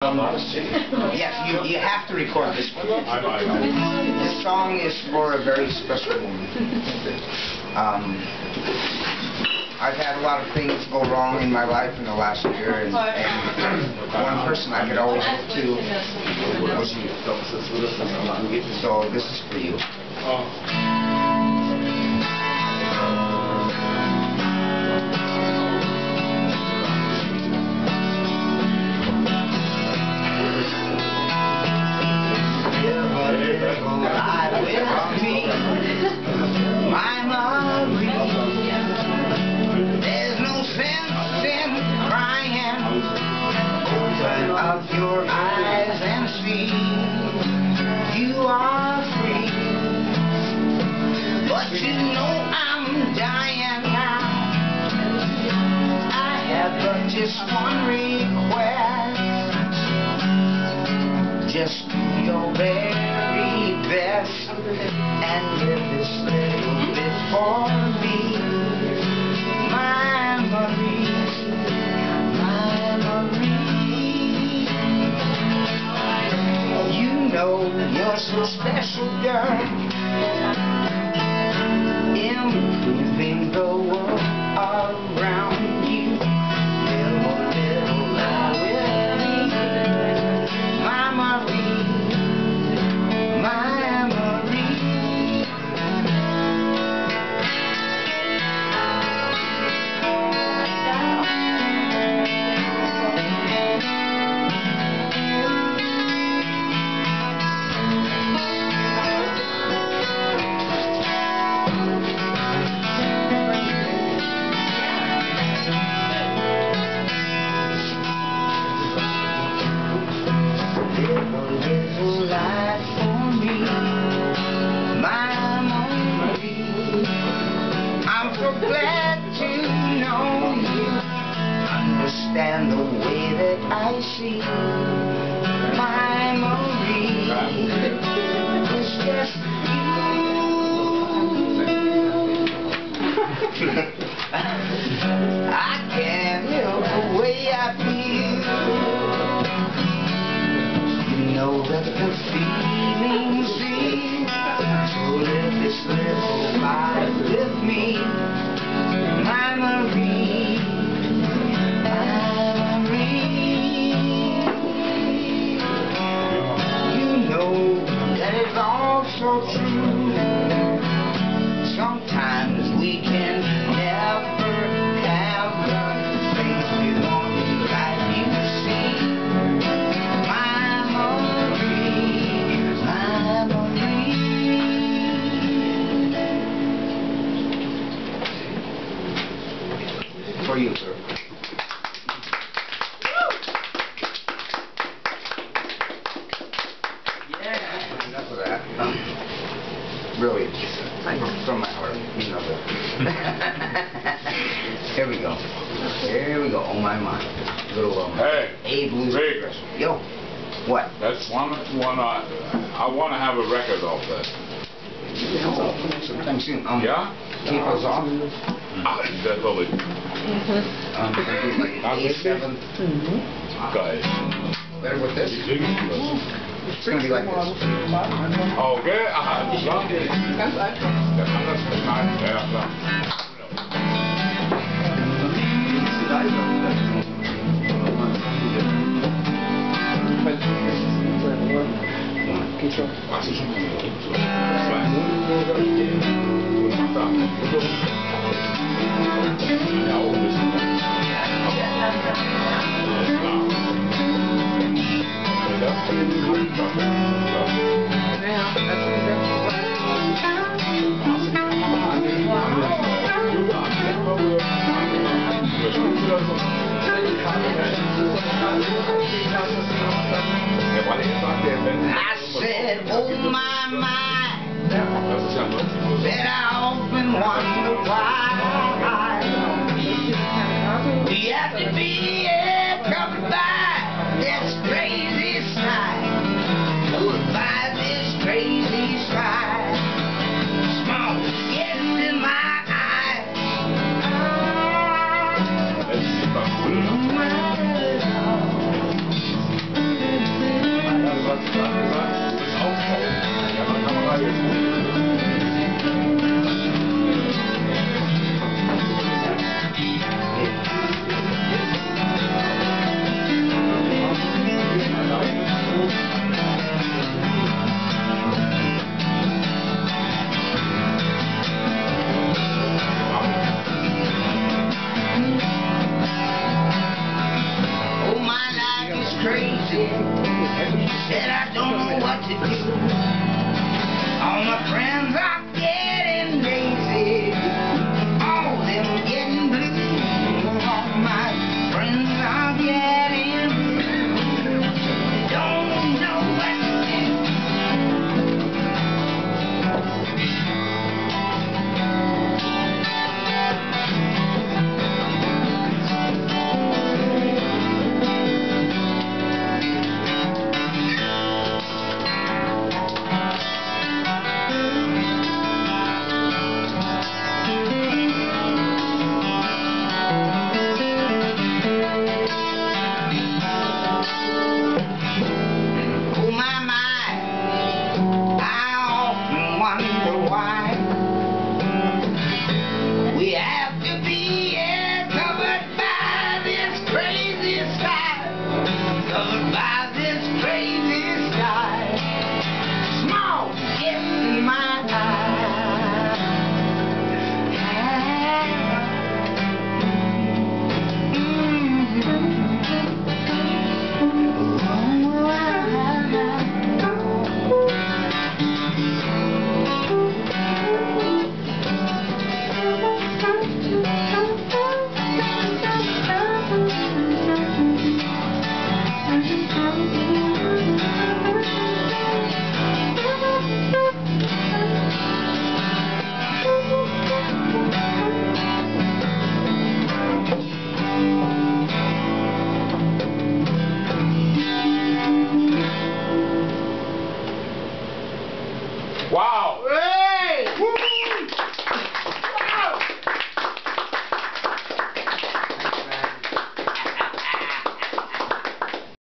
Yes, you have to record this one. This song is for a very special woman. I've had a lot of things go wrong in my life in the last year, and one person I could always look to was you. So this is for you. Of your eyes and see you are free, but you know I'm dying now. I have but just one request: just do your very best and give this little bit for me, my Marie. You're so special, girl, improving the world around you. Little love with me, my Marie, my Marie. Understand the way that I see my Marie. It's just you. I can't help the way I feel. You know that the feeling's real. So live this little life with me, my Marie. So true. Sometimes we can never have the things we want in life. You see, my Marie, my Marie. For you, sir. Enough of that. Really, from my heart, you know that. Here we go. Here we go. Oh my. Little Hey, Blue. Vegas. Yo, what? That's one. I want to have a record of that. Sometime soon. Yeah. Keep us off. Definitely. 87. Guys. Better with this. It's going to be like this. Okay. I said, oh my, that I often wonder why you have to be covered by this crazy side, by this crazy side. Small skins in my eyes. crazy. Said I don't know what to do. All my friends are getting lazy. All of them getting blue. All my friends are getting blue. Don't know what to do. We have to be covered by this crazy sky. Covered by this crazy sky. Small gift in my